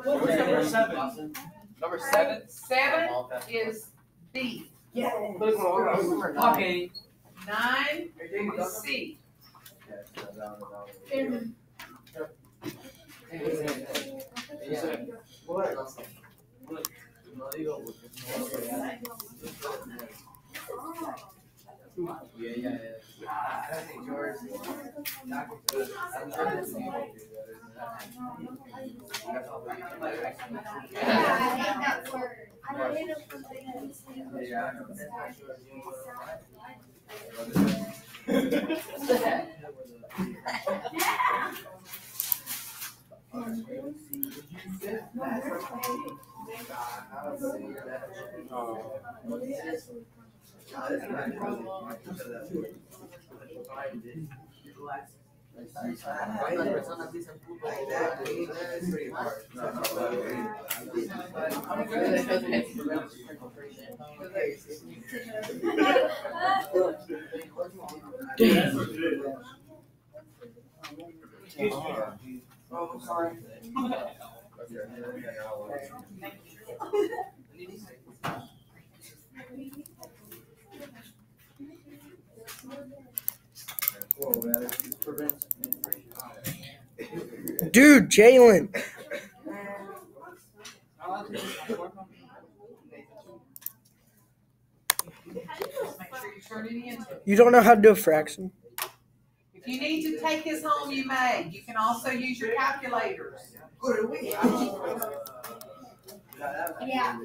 What's number 7? Number 7? 7 is B. Okay. 9 is C. No digo porque las personas dicen puto. Oh, sorry. Dude, Jalen. You don't know how to do a fraction? If you need to take this home, you may. You can also use your calculators. Yeah.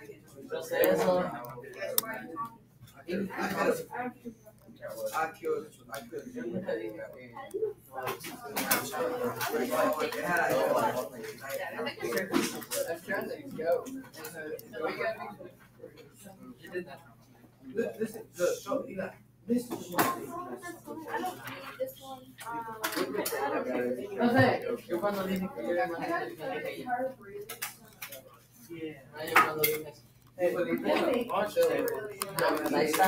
Yo cuando dije que yo era más ahí está.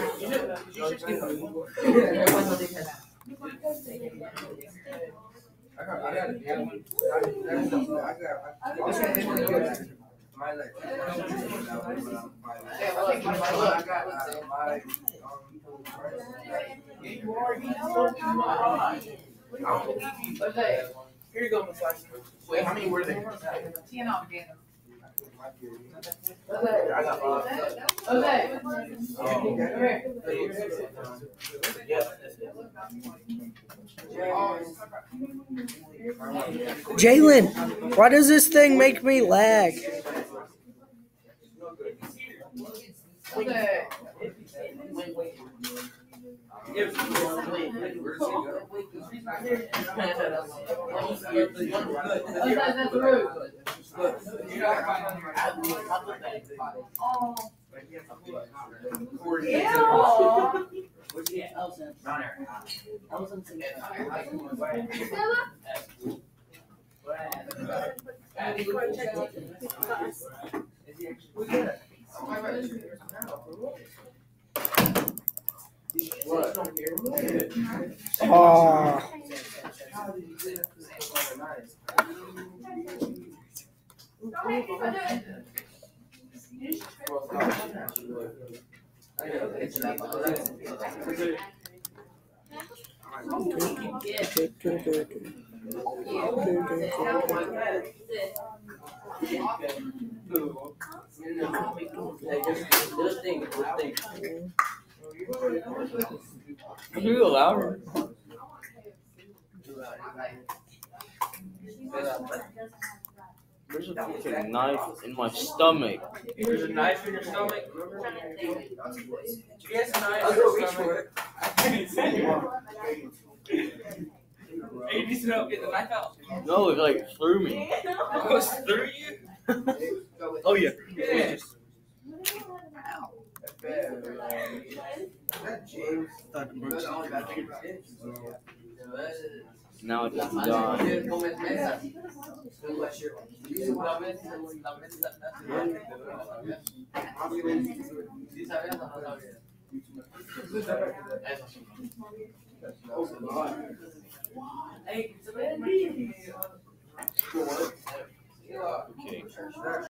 Here you go, Miss Lice. Wait, how many were there? 10 altogether. I got 5. Jalen, why does this thing make me lag? Oh. Can you go louder? There's a fucking knife in my stomach. There's a knife in your stomach? Yes, a knife. I'll go reach for it. Hey, you need to know, get the knife out. No, it like threw me. It goes through you? Oh yeah. Yeah. Now it's gone. Hey, Okay.